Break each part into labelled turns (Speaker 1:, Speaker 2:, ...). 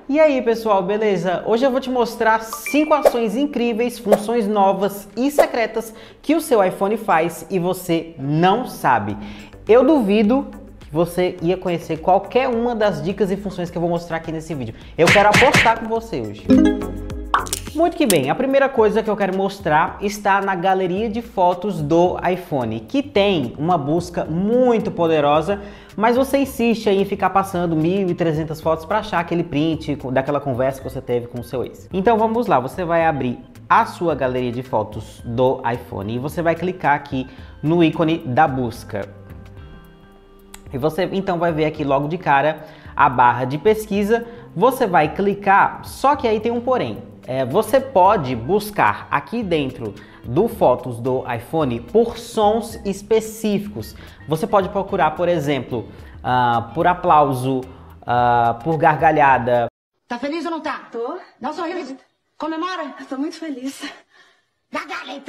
Speaker 1: E aí pessoal, beleza? Hoje eu vou te mostrar 5 ações incríveis, funções novas e secretas que o seu iPhone faz e você não sabe. Eu duvido que você ia conhecer qualquer uma das dicas e funções que eu vou mostrar aqui nesse vídeo. Eu quero apostar com você hoje. Muito que bem, a primeira coisa que eu quero mostrar está na galeria de fotos do iPhone, que tem uma busca muito poderosa, mas você insiste aí em ficar passando 1.300 fotos para achar aquele print daquela conversa que você teve com o seu ex. Então vamos lá, você vai abrir a sua galeria de fotos do iPhone e você vai clicar aqui no ícone da busca. E você então vai ver aqui logo de cara a barra de pesquisa, você vai clicar, só que aí tem um porém. Você pode buscar aqui dentro do Fotos do iPhone por sons específicos. Você pode procurar, por exemplo, por aplauso, por gargalhada.
Speaker 2: Tá feliz ou não tá?
Speaker 3: Tô.
Speaker 2: Dá um sorriso. Comemora.
Speaker 3: Tô muito feliz.
Speaker 2: Gargalha então.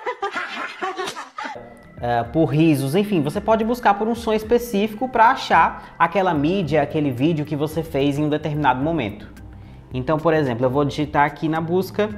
Speaker 1: Por risos, enfim, você pode buscar por um som específico para achar aquela mídia, aquele vídeo que você fez em um determinado momento. Então, por exemplo, eu vou digitar aqui na busca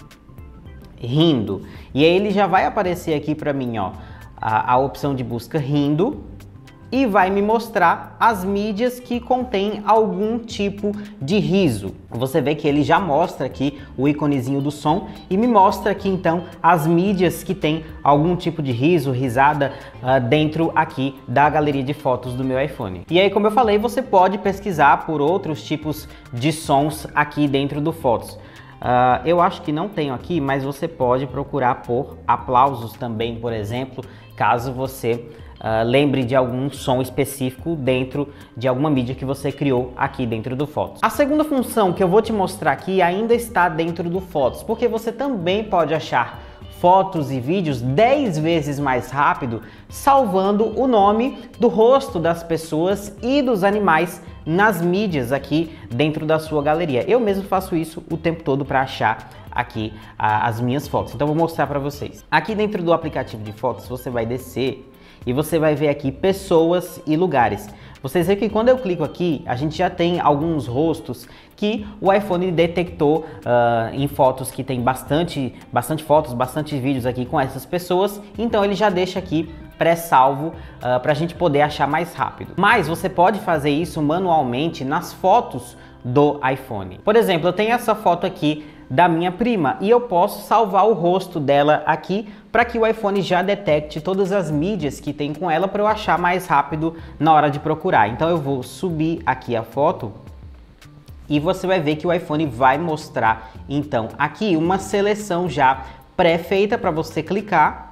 Speaker 1: rindo e aí ele já vai aparecer aqui para mim, ó, a opção de busca rindo e vai me mostrar as mídias que contêm algum tipo de riso. Você vê que ele já mostra aqui o íconezinho do som e me mostra aqui então as mídias que tem algum tipo de riso, risada dentro aqui da galeria de fotos do meu iPhone. E aí, como eu falei, você pode pesquisar por outros tipos de sons aqui dentro do Fotos. Eu acho que não tenho aqui, mas você pode procurar por aplausos também, por exemplo, caso você lembre de algum som específico dentro de alguma mídia que você criou aqui dentro do Fotos. A segunda função que eu vou te mostrar aqui ainda está dentro do Fotos, porque você também pode achar fotos e vídeos 10 vezes mais rápido, salvando o nome do rosto das pessoas e dos animais nas mídias aqui dentro da sua galeria. Eu mesmo faço isso o tempo todo para achar aqui as minhas fotos. Então vou mostrar para vocês. Aqui dentro do aplicativo de fotos você vai descer e você vai ver aqui pessoas e lugares. Vocês veem que quando eu clico aqui, a gente já tem alguns rostos que o iPhone detectou em fotos que tem bastante fotos, bastante vídeos aqui com essas pessoas. Então ele já deixa aqui pré-salvo para a gente poder achar mais rápido. Mas você pode fazer isso manualmente nas fotos do iPhone. Por exemplo, eu tenho essa foto aqui da minha prima e eu posso salvar o rosto dela aqui para que o iPhone já detecte todas as mídias que tem com ela para eu achar mais rápido na hora de procurar. Então eu vou subir aqui a foto e você vai ver que o iPhone vai mostrar então aqui uma seleção já pré-feita para você clicar.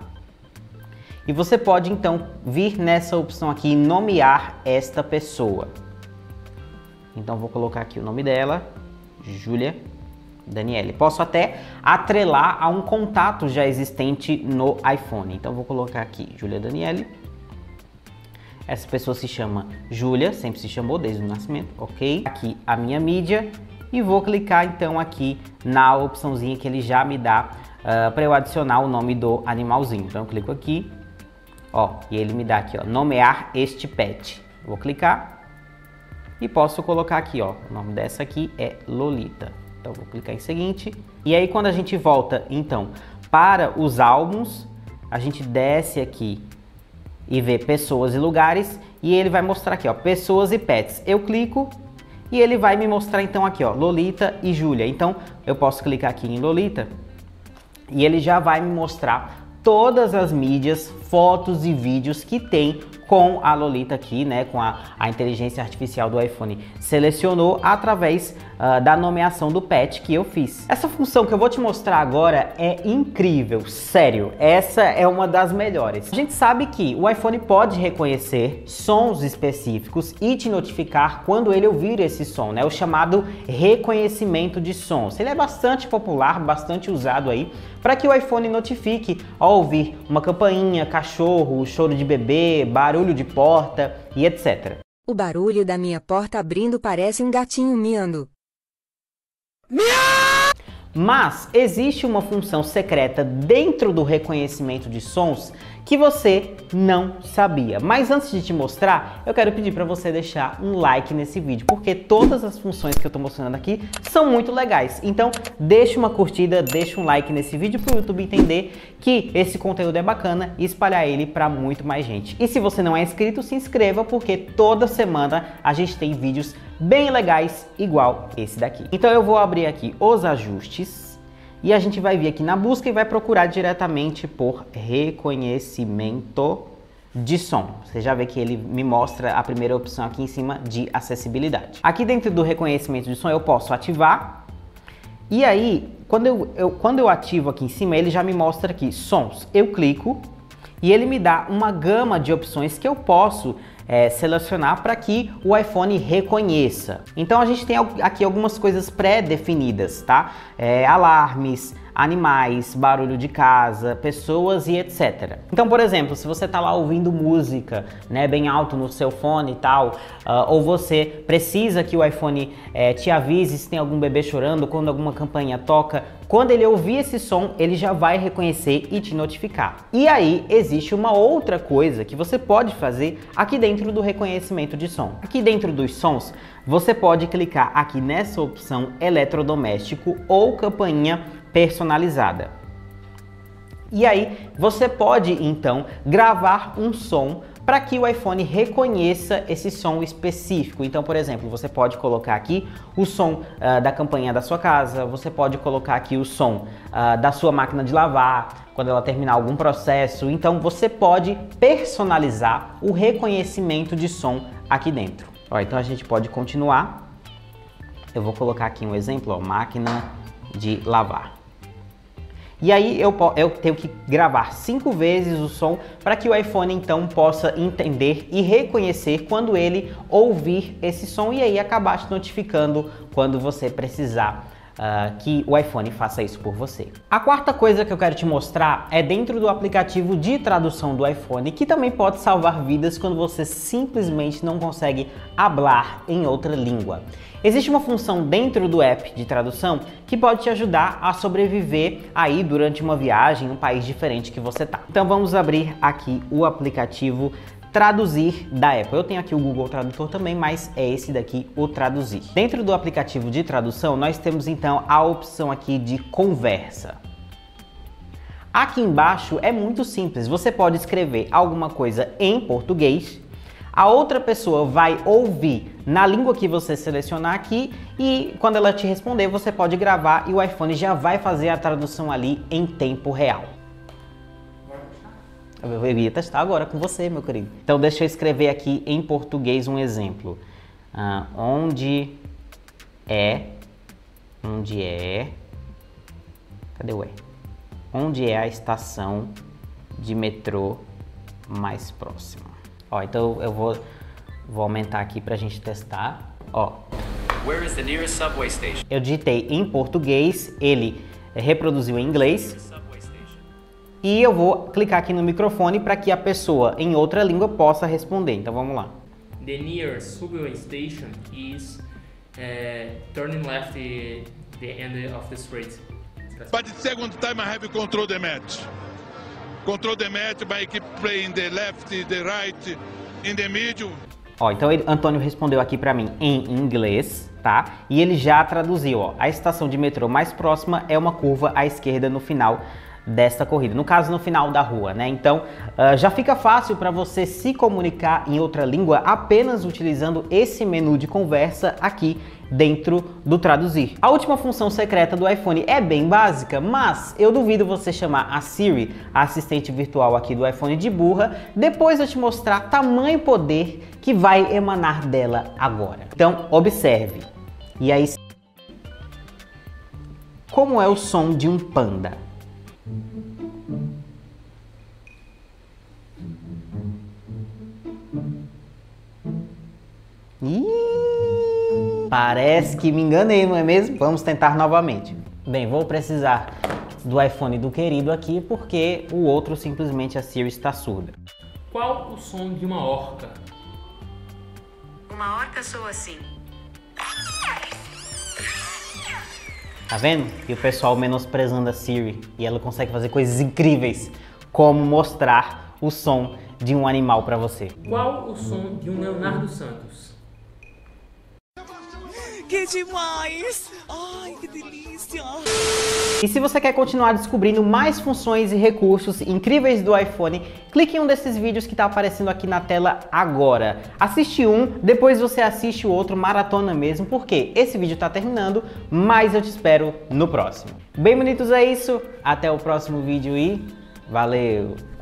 Speaker 1: E você pode então vir nessa opção aqui e nomear esta pessoa. Então vou colocar aqui o nome dela, Júlia Daniele. Posso até atrelar a um contato já existente no iPhone. Então vou colocar aqui Júlia Daniele. Essa pessoa se chama Júlia, sempre se chamou desde o nascimento, ok? Aqui a minha mídia e vou clicar então aqui na opçãozinha que ele já me dá para eu adicionar o nome do animalzinho. Então eu clico aqui, ó, e ele me dá aqui, ó, nomear este pet. Vou clicar e posso colocar aqui, ó, o nome dessa aqui é Lolita. Então vou clicar em seguinte. E aí quando a gente volta então para os álbuns, a gente desce aqui e vê pessoas e lugares e ele vai mostrar aqui, ó, pessoas e pets. Eu clico e ele vai me mostrar então aqui, ó, Lolita e Júlia. Então eu posso clicar aqui em Lolita e ele já vai me mostrar todas as mídias, fotos e vídeos que tem com a Lolita aqui, né, com a inteligência artificial do iPhone selecionou através da nomeação do pet que eu fiz. Essa função que eu vou te mostrar agora é incrível, sério, essa é uma das melhores. A gente sabe que o iPhone pode reconhecer sons específicos e te notificar quando ele ouvir esse som, né, o chamado reconhecimento de sons. Ele é bastante popular, bastante usado aí para que o iPhone notifique ao ouvir uma campainha, cachorro, choro de bebê, barulho de porta e etc.
Speaker 4: O barulho da minha porta abrindo parece um gatinho miando.
Speaker 1: Mas existe uma função secreta dentro do reconhecimento de sons que você não sabia. Mas antes de te mostrar, eu quero pedir para você deixar um like nesse vídeo, porque todas as funções que eu estou mostrando aqui são muito legais. Então, deixa uma curtida, deixa um like nesse vídeo para o YouTube entender que esse conteúdo é bacana e espalhar ele para muito mais gente. E se você não é inscrito, se inscreva, porque toda semana a gente tem vídeos bem legais igual esse daqui. Então eu vou abrir aqui os ajustes. E a gente vai vir aqui na busca e vai procurar diretamente por reconhecimento de som. Você já vê que ele me mostra a primeira opção aqui em cima de acessibilidade. Aqui dentro do reconhecimento de som eu posso ativar. E aí, quando eu ativo aqui em cima, ele já me mostra aqui sons. Eu clico e ele me dá uma gama de opções que eu posso selecionar para que o iPhone reconheça. Então a gente tem aqui algumas coisas pré-definidas, tá? Alarmes, animais, barulho de casa, pessoas e etc. Então, por exemplo, se você tá lá ouvindo música, né, bem alto no seu fone e tal, ou você precisa que o iPhone te avise se tem algum bebê chorando, quando alguma campainha toca, quando ele ouvir esse som, ele já vai reconhecer e te notificar. E aí existe uma outra coisa que você pode fazer aqui dentro do reconhecimento de som. Aqui dentro dos sons, você pode clicar aqui nessa opção eletrodoméstico ou campainha personalizada. E aí você pode então gravar um som para que o iPhone reconheça esse som específico. Então, por exemplo, você pode colocar aqui o som da campainha da sua casa, você pode colocar aqui o som da sua máquina de lavar, quando ela terminar algum processo. Então você pode personalizar o reconhecimento de som aqui dentro. Ó, então a gente pode continuar. Eu vou colocar aqui um exemplo, ó, máquina de lavar. E aí eu tenho que gravar 5 vezes o som para que o iPhone então possa entender e reconhecer quando ele ouvir esse som e aí acabar te notificando quando você precisar que o iPhone faça isso por você. A quarta coisa que eu quero te mostrar é dentro do aplicativo de tradução do iPhone, que também pode salvar vidas quando você simplesmente não consegue falar em outra língua. Existe uma função dentro do app de tradução que pode te ajudar a sobreviver aí durante uma viagem em um país diferente que você tá. Então vamos abrir aqui o aplicativo Traduzir da Apple. Eu tenho aqui o Google Tradutor também, mas é esse daqui, o Traduzir. Dentro do aplicativo de tradução, nós temos então a opção aqui de conversa. Aqui embaixo é muito simples, você pode escrever alguma coisa em português, a outra pessoa vai ouvir na língua que você selecionar aqui e quando ela te responder, você pode gravar e o iPhone já vai fazer a tradução ali em tempo real. Eu ia testar agora com você, meu querido. Então deixa eu escrever aqui em português um exemplo. Onde é... Cadê o E? Onde é a estação de metrô mais próxima? Ó, então eu vou aumentar aqui pra gente testar. Ó.
Speaker 3: Where is the nearest subway station?
Speaker 1: Eu digitei em português, ele reproduziu em inglês. E eu vou clicar aqui no microfone para que a pessoa em outra língua possa responder. Então vamos lá.
Speaker 5: The nearest subway station is turning left the end of the street.
Speaker 6: But the second time I have control the match. Control the match by keep playing the left, the right, in the middle.
Speaker 1: Ó, então Antônio respondeu aqui para mim em inglês, tá? E ele já traduziu, ó. A estação de metrô mais próxima é uma curva à esquerda no final desta corrida, no caso no final da rua, né? Então já fica fácil para você se comunicar em outra língua apenas utilizando esse menu de conversa aqui dentro do Traduzir. A última função secreta do iPhone é bem básica, mas eu duvido você chamar a Siri, a assistente virtual aqui do iPhone, de burra, depois eu te mostrar tamanho poder que vai emanar dela agora. Então observe. E aí, como é o som de um panda? Parece que me enganei, não é mesmo? Vamos tentar novamente. Bem, vou precisar do iPhone do querido aqui porque o outro simplesmente a Siri está surda.
Speaker 5: Qual o som de uma orca?
Speaker 4: Uma orca soa assim.
Speaker 1: Tá vendo? E o pessoal menosprezando a Siri e ela consegue fazer coisas incríveis, como mostrar o som de um animal para você.
Speaker 5: Qual o som de um Leonardo Santos?
Speaker 7: Que demais! Ai, que delícia!
Speaker 1: E se você quer continuar descobrindo mais funções e recursos incríveis do iPhone, clique em um desses vídeos que está aparecendo aqui na tela agora. Assiste um, depois você assiste o outro, maratona mesmo, porque esse vídeo está terminando, mas eu te espero no próximo. Bem bonitos, é isso, até o próximo vídeo e valeu!